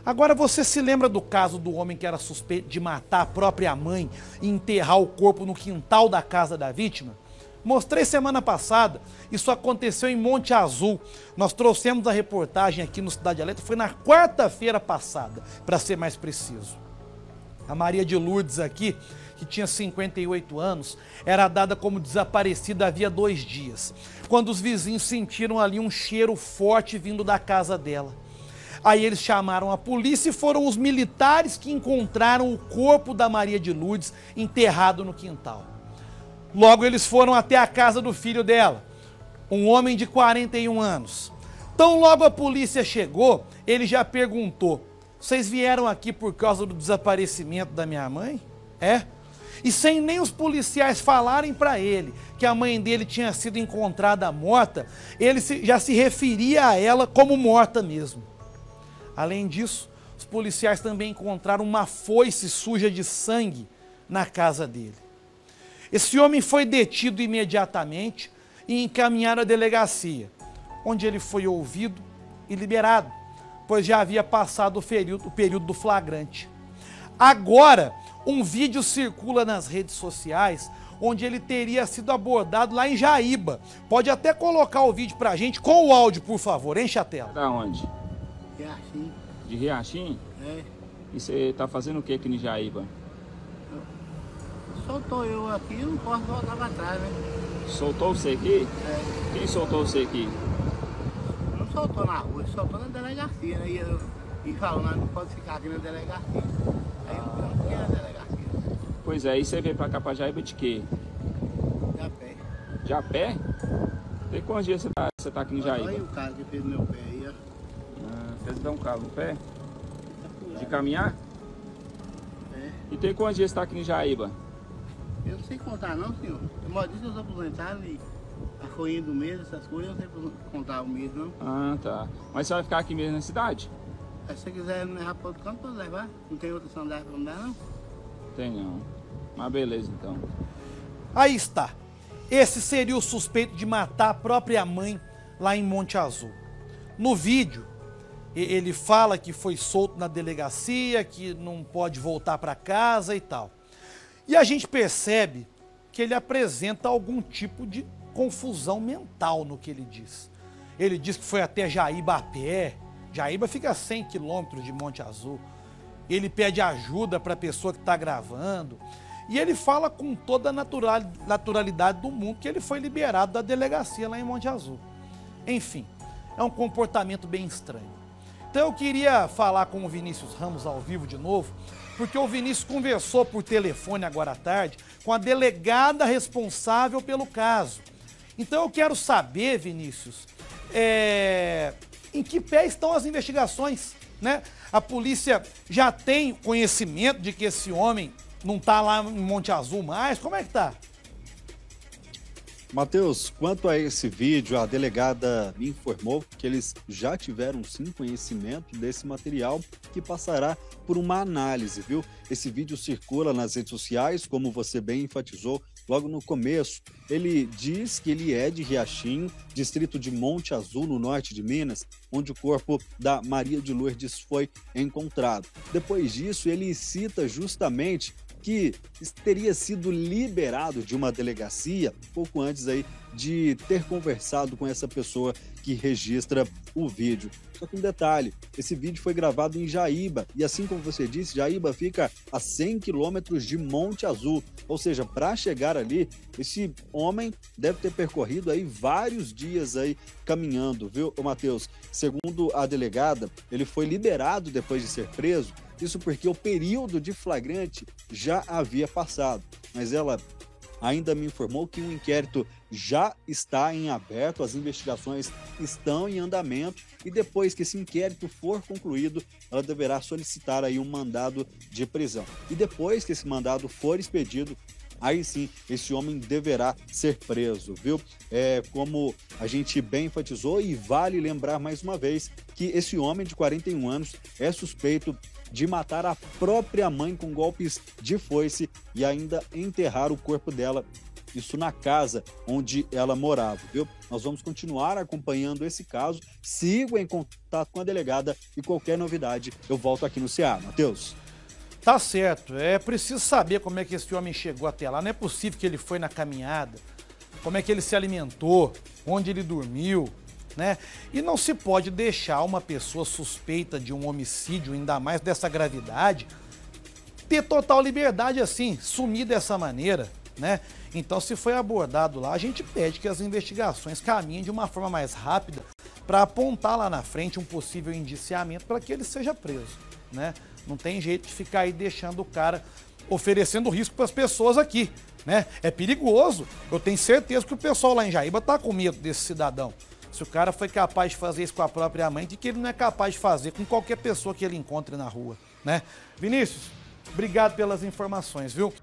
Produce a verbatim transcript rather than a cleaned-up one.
Agora, você se lembra do caso do homem que era suspeito de matar a própria mãe e enterrar o corpo no quintal da casa da vítima? Mostrei semana passada, isso aconteceu em Monte Azul. Nós trouxemos a reportagem aqui no Cidade Alerta, foi na quarta-feira passada, para ser mais preciso. A Maria de Lourdes aqui, que tinha cinquenta e oito anos, era dada como desaparecida havia dois dias, quando os vizinhos sentiram ali um cheiro forte vindo da casa dela. Aí eles chamaram a polícia e foram os militares que encontraram o corpo da Maria de Lourdes enterrado no quintal. Logo eles foram até a casa do filho dela, um homem de quarenta e um anos. Então logo a polícia chegou, ele já perguntou: vocês vieram aqui por causa do desaparecimento da minha mãe? É? E sem nem os policiais falarem para ele que a mãe dele tinha sido encontrada morta, ele já se referia a ela como morta mesmo. Além disso, os policiais também encontraram uma foice suja de sangue na casa dele. Esse homem foi detido imediatamente e encaminhado à delegacia, onde ele foi ouvido e liberado, pois já havia passado o período, o período do flagrante. Agora, um vídeo circula nas redes sociais, onde ele teria sido abordado lá em Jaíba. Pode até colocar o vídeo pra gente com o áudio, por favor, enche a tela. Da onde? Riachim. De Riachim? É. E você tá fazendo o que aqui em Jaíba? Soltou eu aqui, eu não posso voltar pra trás, né? Soltou você aqui? É. Quem soltou você aqui? Não soltou na rua, soltou na delegacia, né? E, eu, e falou, não, não pode ficar aqui na delegacia. Aí eu falei, não, na delegacia. Pois é, e você veio pra cá pra Jaíba de quê? De a pé. De a pé? Tem quantos dias você tá, você tá aqui em Jaíba? Olha aí o cara que fez no meu pé aí, ó. Ah, fez dar um calo no pé? De caminhar? É. E tem quantos dias você tá aqui em Jaíba? Eu não sei contar não, senhor. Eu moro disso, eu sou aposentado e a folhinha do mês, essas coisas, eu não sei contar o mês, não. Ah, tá. Mas você vai ficar aqui mesmo na cidade? Aí se você quiser me levar para outro canto, pode levar. Não tem outra sandália para me dar, não? Tem não. Mas beleza, então. Aí está. Esse seria o suspeito de matar a própria mãe lá em Monte Azul. No vídeo, ele fala que foi solto na delegacia, que não pode voltar para casa e tal. E a gente percebe que ele apresenta algum tipo de confusão mental no que ele diz. Ele diz que foi até Jaíba a pé. Jaíba fica a cem quilômetros de Monte Azul. Ele pede ajuda para a pessoa que está gravando. E ele fala com toda a natural, naturalidade do mundo que ele foi liberado da delegacia lá em Monte Azul. Enfim, é um comportamento bem estranho. Então eu queria falar com o Vinícius Ramos ao vivo de novo, porque o Vinícius conversou por telefone agora à tarde com a delegada responsável pelo caso. Então eu quero saber, Vinícius, é, em que pé estão as investigações, né? A polícia já tem conhecimento de que esse homem não está lá em Monte Azul mais? Como é que tá? Matheus, quanto a esse vídeo, a delegada me informou que eles já tiveram sim conhecimento desse material que passará por uma análise, viu? Esse vídeo circula nas redes sociais, como você bem enfatizou logo no começo. Ele diz que ele é de Riachim, distrito de Monte Azul, no norte de Minas, onde o corpo da Maria de Lourdes foi encontrado. Depois disso, ele cita justamente que teria sido liberado de uma delegacia pouco antes aí de ter conversado com essa pessoa que registra o vídeo. Só que um detalhe, esse vídeo foi gravado em Jaíba, e assim como você disse, Jaíba fica a cem quilômetros de Monte Azul, ou seja, para chegar ali, esse homem deve ter percorrido aí vários dias aí caminhando, viu, Matheus? Segundo a delegada, ele foi liberado depois de ser preso, isso porque o período de flagrante já havia passado, mas ela ainda me informou que o inquérito já está em aberto, as investigações estão em andamento e depois que esse inquérito for concluído, ela deverá solicitar aí um mandado de prisão. E depois que esse mandado for expedido, aí sim, esse homem deverá ser preso, viu? É, como a gente bem enfatizou, e vale lembrar mais uma vez que esse homem de quarenta e um anos é suspeito de matar a própria mãe com golpes de foice e ainda enterrar o corpo dela isso na casa onde ela morava, viu? Nós vamos continuar acompanhando esse caso, sigo em contato com a delegada e qualquer novidade eu volto aqui no C A. Matheus. Tá certo, é preciso saber como é que esse homem chegou até lá, não é possível que ele foi na caminhada, como é que ele se alimentou, onde ele dormiu, né? E não se pode deixar uma pessoa suspeita de um homicídio, ainda mais dessa gravidade, ter total liberdade assim, sumir dessa maneira, né? Então, se foi abordado lá, a gente pede que as investigações caminhem de uma forma mais rápida para apontar lá na frente um possível indiciamento para que ele seja preso, né? Não tem jeito de ficar aí deixando o cara oferecendo risco para as pessoas aqui, né? É perigoso. Eu tenho certeza que o pessoal lá em Jaíba tá com medo desse cidadão. Se o cara foi capaz de fazer isso com a própria mãe, de que ele não é capaz de fazer com qualquer pessoa que ele encontre na rua, né? Vinícius, obrigado pelas informações, viu?